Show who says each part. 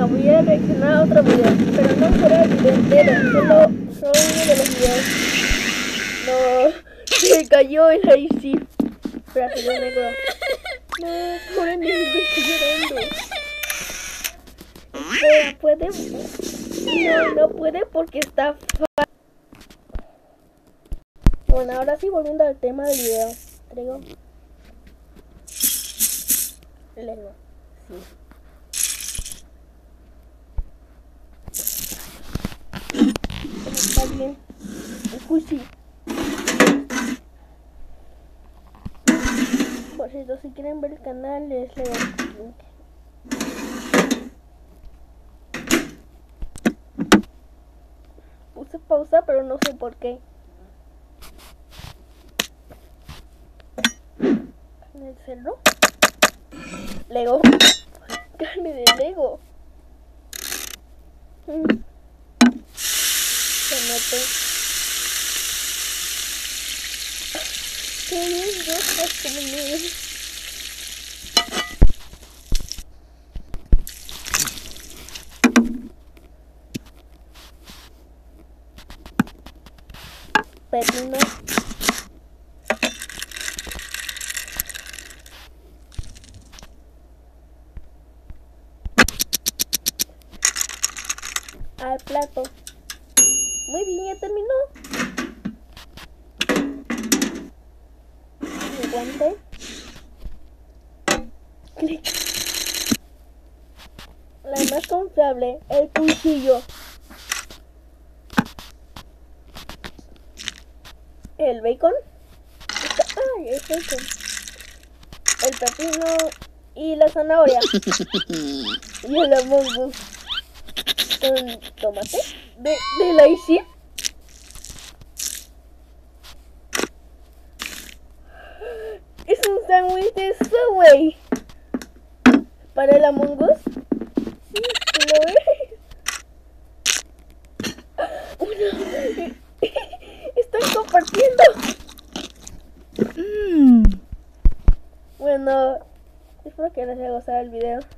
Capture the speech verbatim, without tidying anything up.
Speaker 1: Bueno, voy a reaccionar a otro video, pero no será el video entero, solo, solo uno de los videos. No, se cayó el Icy. Espera, se ve negro. No, pobre mi amigo está llorando. Espera, ¿puede? No, no puede porque está fa... Bueno, ahora sí, volviendo al tema del video. Traigo... Lego. Sí. Está bien. Escuchi. Por cierto, si quieren ver el canal, les leo el link. Puse pausa, pero no sé por qué. ¿En el cerro? Lego. Carne de Lego. Mm. Se mete. Qué bien, yo estoy comiendo. Pepino. Al plato. Muy bien, ya terminó. El guante. Clic. La más confiable, el cuchillo. El bacon. Ay, el bacon. El pepino y la zanahoria. Y el Among Us. Con tomate. De, de la Icy. Es un sándwich de Subway. Para el Among Us. Sí, ¿lo ves? Una... Están compartiendo. Mm. Bueno, espero que les haya gustado el video.